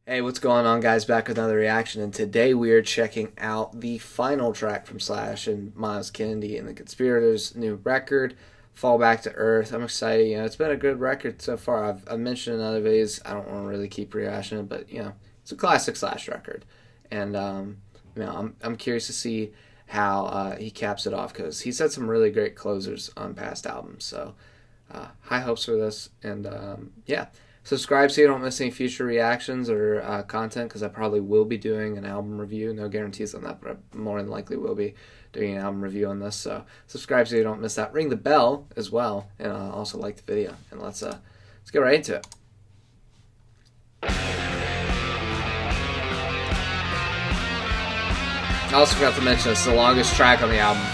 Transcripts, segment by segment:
Hey, what's going on, guys? Back with another reaction, and today we are checking out the final track from Slash and Myles Kennedy and the Conspirators' new record, Fall Back to Earth. I'm excited. It's been a good record so far. I've mentioned in other videos. I don't want to really keep rehashing it, but it's a classic Slash record, and I'm curious to see how he caps it off because he's had some really great closers on past albums. So high hopes for this, and yeah. Subscribe so you don't miss any future reactions or content, because I probably will be doing an album review. No guarantees on that, but I more than likely will be doing an album review on this. So subscribe so you don't miss that. Ring the bell as well, and also like the video. And let's get right into it. I also forgot to mention it's the longest track on the album.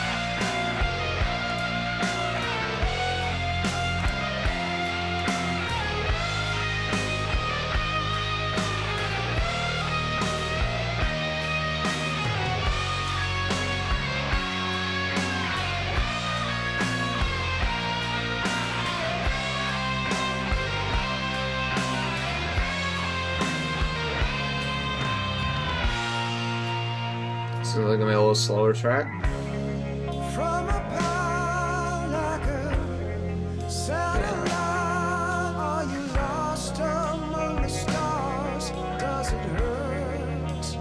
So it's gonna be a little slower track. From a pile like a satellite, are you lost among the stars? Does it hurt?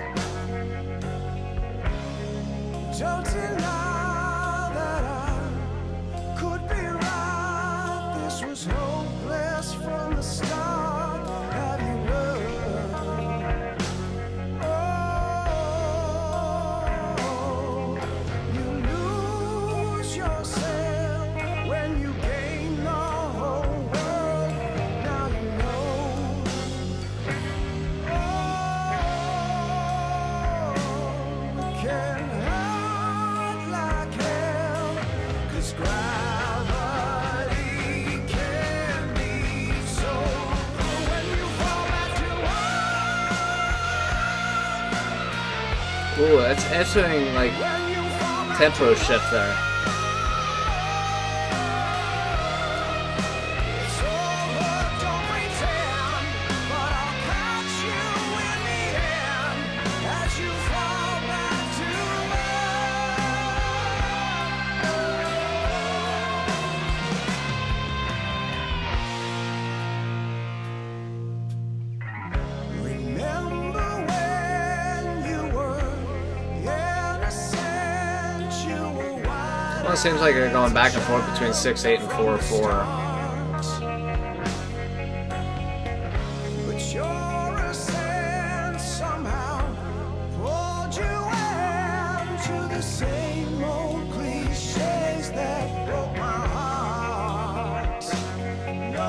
Don't deny that I could be right. This was hopeless from the start. Have you learned? Ooh, that's interesting, like, tempo shift there. Well, it seems like they're going back and forth between 6/8 and 4/4. But your ascent somehow pulled you into the same old cliches that broke my heart. No,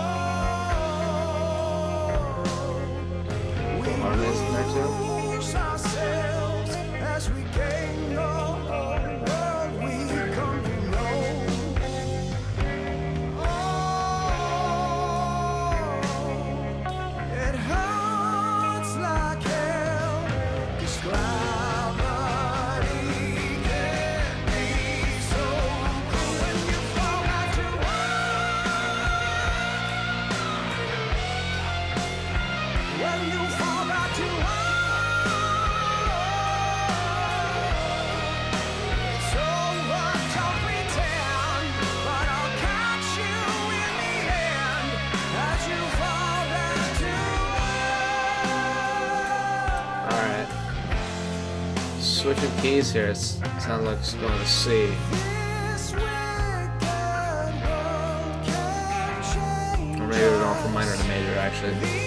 we lose ourselves as we gain the whole world we come to know. It hurts like hell, 'cause gravity can be so cruel when you fall back to earth. When you fall back to earth. Switching keys here, it sounds like it's going to C. Or maybe we're going from minor to major, actually.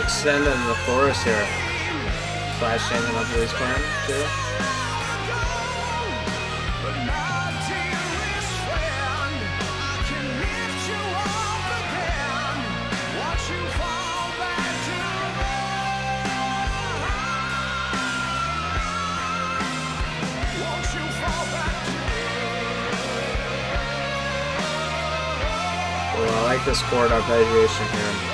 extending the chorus here. Slash changing up what he's playing too. Well, I like this chord arpeggiation here.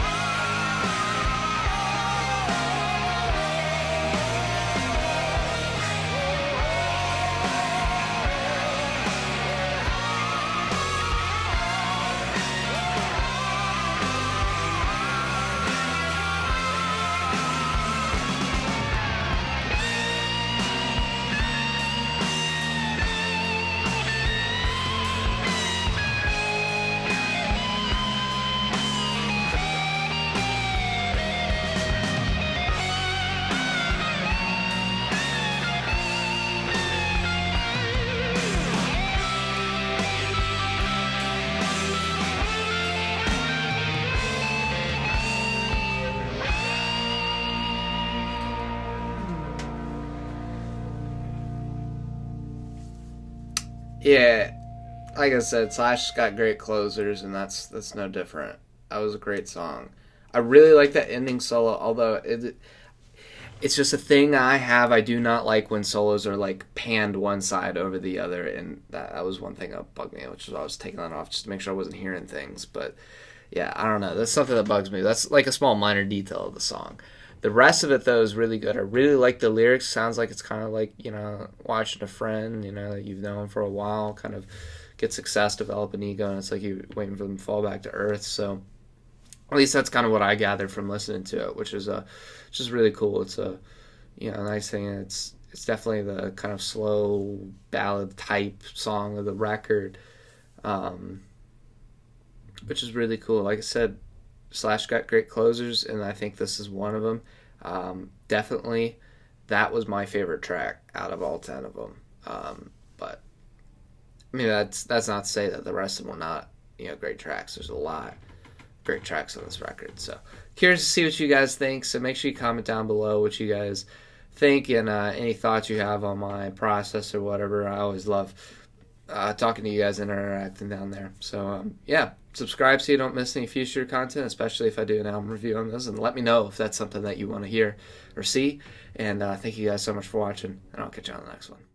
Yeah, like I said, Slash's got great closers, and that's no different. That was a great song. I really like that ending solo, although it's just a thing I have. I do not like when solos are like panned one side over the other, and that was one thing that bugged me, which was I was taking that off just to make sure I wasn't hearing things. But yeah, I don't know. That's something that bugs me. That's like a small minor detail of the song. The rest of it, though, is really good. I really like the lyrics. Sounds like it's kind of like, watching a friend, that you've known for a while, kind of get success, develop an ego, and it's like you're waiting for them to fall back to earth. So at least that's kind of what I gathered from listening to it, which is just really cool. It's a nice thing. It's definitely the kind of slow ballad type song of the record, which is really cool. Like I said, Slash got great closers, and I think this is one of them. Definitely, that was my favorite track out of all 10 of them. But I mean, that's not to say that the rest of them were not great tracks. There's a lot of great tracks on this record. So curious to see what you guys think. So make sure you comment down below what you guys think and any thoughts you have on my process or whatever. I always love talking to you guys and interacting down there. So yeah, subscribe so you don't miss any future content, especially if I do an album review on this, and let me know if that's something that you want to hear or see. And thank you guys so much for watching, and I'll catch you on the next one.